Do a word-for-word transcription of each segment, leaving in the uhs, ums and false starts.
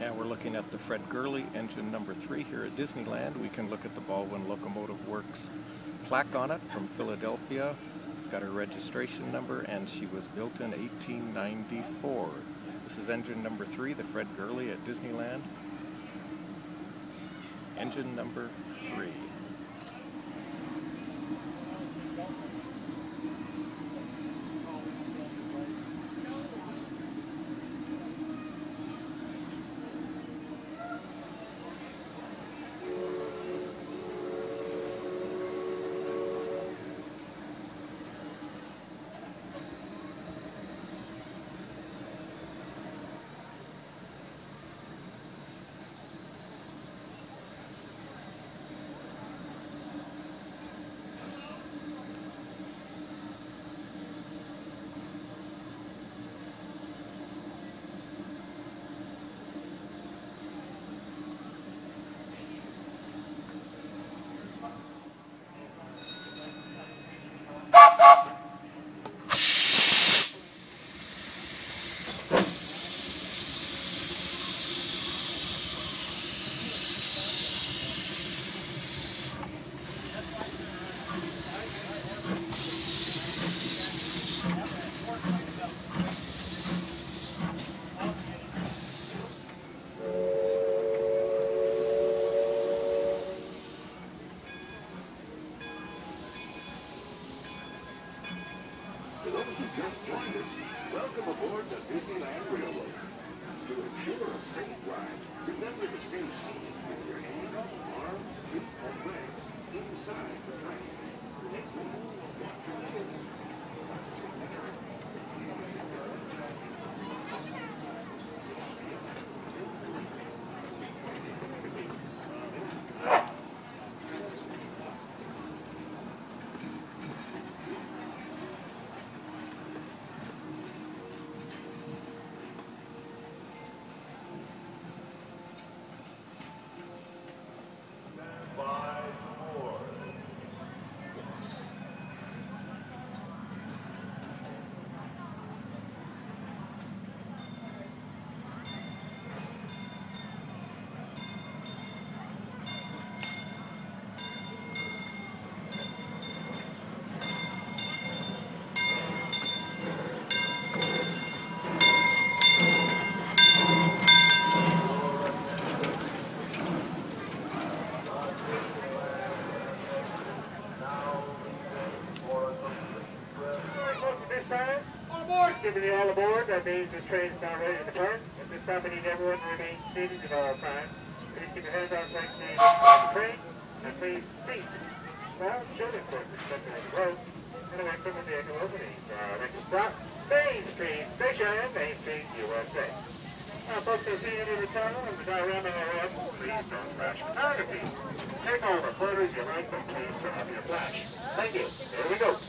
Yeah, we're looking at the Fred Gurley engine number three here at Disneyland. We can look at the Baldwin Locomotive Works plaque on it from Philadelphia. It's got her registration number, and she was built in eighteen ninety-four. This is engine number three, the Fred Gurley at Disneyland. Engine number three. For those who just joined us, welcome aboard the Disneyland Railroad. To ensure a safe ride, remember to stay seated with your hands, arms, feet, and legs inside the train. Next week, watch your children. Giving you all aboard, that means this train is now ready to depart. At this time, we need everyone to remain seated at all times. Please keep your hands on flank seat on the train, and please seat. Well, children, of course, respecting the road, and away from the vehicle openings. Uh, next stop, Main Street Station, Main Street, U S A. Now, folks are seated in the tunnel and the diorama ahead. Please don't flash photography. Take all the photos you like, but please turn off your flash. Thank you. Here we go.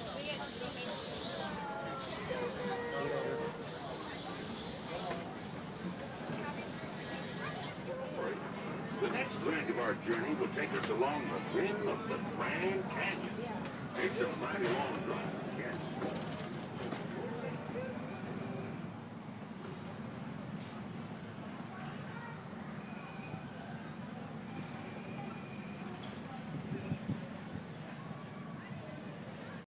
The next leg of our journey will take us along the rim of the Grand Canyon. It's a mighty long drive.